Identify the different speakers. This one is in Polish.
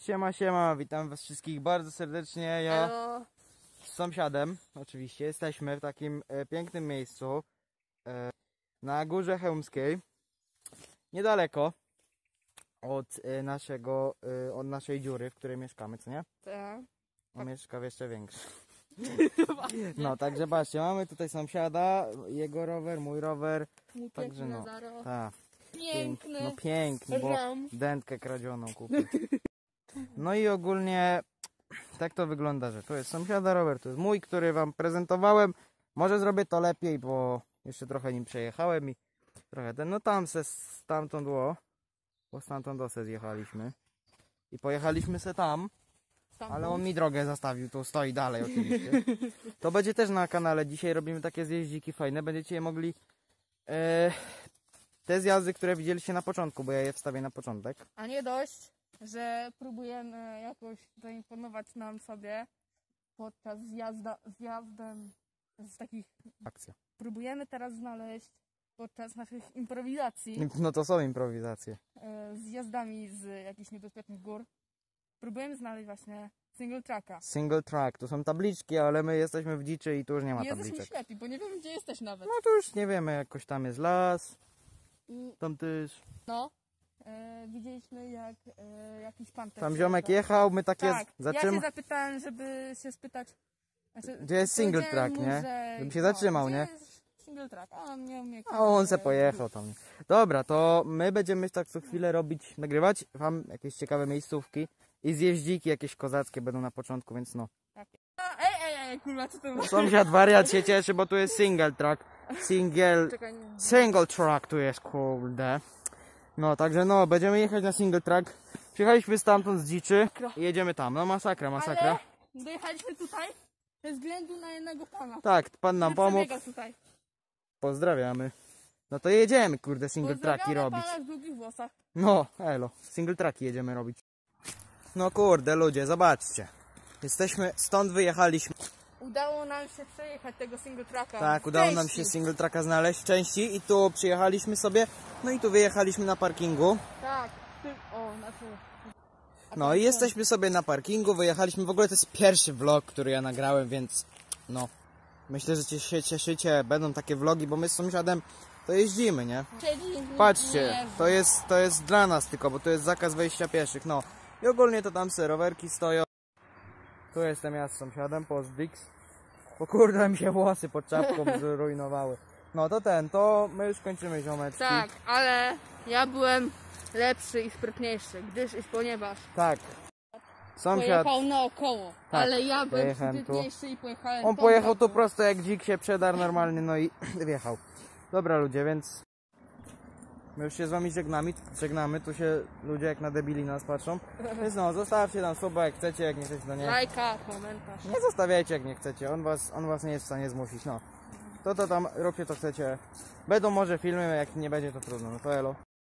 Speaker 1: Siema, siema, witam was wszystkich bardzo serdecznie. Ja
Speaker 2: Hello.
Speaker 1: z sąsiadem oczywiście jesteśmy w takim pięknym miejscu na Górze Chełmskiej, niedaleko od od naszej dziury, w której mieszkamy, co nie?
Speaker 2: Tak.
Speaker 1: On mieszka w jeszcze większej. No, także patrzcie, mamy tutaj sąsiada, jego rower, mój rower. Także no, tak.
Speaker 2: Piękny.
Speaker 1: No piękny, bo
Speaker 2: Ram.
Speaker 1: dętkę kradzioną kupił. No i ogólnie tak to wygląda, że to jest sąsiada rower, to jest mój, który wam prezentowałem. Może zrobię to lepiej, bo jeszcze trochę nim przejechałem i trochę ten, no tam stamtąd było, bo stamtąd se zjechaliśmy i pojechaliśmy se tam, ale on mi drogę zastawił, tu stoi dalej oczywiście. To będzie też na kanale, dzisiaj robimy takie zjeździki fajne, będziecie je mogli te zjazdy, które widzieliście na początku, bo ja je wstawię na początek.
Speaker 2: A nie dość, że próbujemy jakoś zaimponować nam sobie podczas zjazdem z takich...
Speaker 1: Akcja.
Speaker 2: Próbujemy teraz znaleźć podczas naszych improwizacji
Speaker 1: No to są improwizacje.
Speaker 2: zjazdami z jakichś niebezpiecznych gór. Próbujemy znaleźć właśnie single tracka.
Speaker 1: Single track, to są tabliczki, ale my jesteśmy w dziczy i tu już nie ma
Speaker 2: I jesteśmy
Speaker 1: tabliczek.
Speaker 2: ślepi, bo nie wiemy, gdzie jesteś nawet.
Speaker 1: No to już nie wiemy, jakoś tam jest las,
Speaker 2: I
Speaker 1: tam też.
Speaker 2: no, widzieliśmy jak jakiś pan też
Speaker 1: Tam ziomek
Speaker 2: przyjeżdżał.
Speaker 1: jechał, my takie
Speaker 2: Tak, ja się zapytałem, żeby się spytać, znaczy,
Speaker 1: Gdzie jest single
Speaker 2: powiedziałem
Speaker 1: track,
Speaker 2: mu,
Speaker 1: nie?
Speaker 2: że,
Speaker 1: Żeby się zatrzymał,
Speaker 2: gdzie
Speaker 1: nie?
Speaker 2: jest single track, a on nie umie.
Speaker 1: A on se pojechał tam. Dobra, to my będziemy tak co chwilę robić, nagrywać wam jakieś ciekawe miejscówki i zjeździki jakieś kozackie będą na początku, więc no.
Speaker 2: Ej, kurwa, co to?
Speaker 1: Sąsiad wariat się cieszy, bo tu jest single track.
Speaker 2: Czekaj, nie.
Speaker 1: Single track tu jest, kurde. No, także no, będziemy jechać na single track. Przyjechaliśmy stamtąd z dziczy i jedziemy tam. No masakra, masakra.
Speaker 2: Ale dojechaliśmy tutaj ze względu na jednego pana.
Speaker 1: Tak, pan nam
Speaker 2: który
Speaker 1: pomógł.
Speaker 2: przebiegał tutaj.
Speaker 1: Pozdrawiamy. No to jedziemy, kurde, single tracki
Speaker 2: Pozdrawiamy
Speaker 1: robić.
Speaker 2: pana w długich włosach.
Speaker 1: No, elo, single tracki jedziemy robić. No kurde, ludzie, zobaczcie. Stąd wyjechaliśmy.
Speaker 2: Udało nam się przejechać tego single tracka.
Speaker 1: Tak, udało nam się single tracka znaleźć w części i tu przyjechaliśmy sobie. No i tu wyjechaliśmy na parkingu.
Speaker 2: Tak, znaczy...
Speaker 1: No i jesteśmy sobie na parkingu, wyjechaliśmy. W ogóle to jest pierwszy vlog, który ja nagrałem, więc no. Myślę, że się cieszycie, będą takie vlogi, bo my z sąsiadem to jeździmy, nie? Patrzcie, to jest dla nas tylko, bo to jest zakaz wejścia pieszych, no. I ogólnie to tam se rowerki stoją. Tu jestem ja z sąsiadem, pozdix. Bo kurde mi się włosy pod czapką zrujnowały. No to my już kończymy, ziomeczki.
Speaker 2: Tak, ale ja byłem lepszy i sprytniejszy, ponieważ
Speaker 1: Tak. Sąsiad,
Speaker 2: pojechał naokoło,
Speaker 1: Tak,
Speaker 2: ale ja byłem
Speaker 1: pojechałem
Speaker 2: sprytniejszy i pojechałem
Speaker 1: on
Speaker 2: tą
Speaker 1: pojechał tu
Speaker 2: drogą.
Speaker 1: prosto jak dzik się przedarł normalny, no i wjechał. Dobra ludzie, więc my już się z wami żegnamy, tu się ludzie jak na debili nas patrzą. Więc no, zostawcie tam suba jak chcecie, jak nie chcecie, to nie.
Speaker 2: Lajka, komentarz.
Speaker 1: Nie zostawiajcie jak nie chcecie, on was nie jest w stanie zmusić, no. To tam róbcie co chcecie. Będą może filmy, jak nie będzie to trudno, no to elo.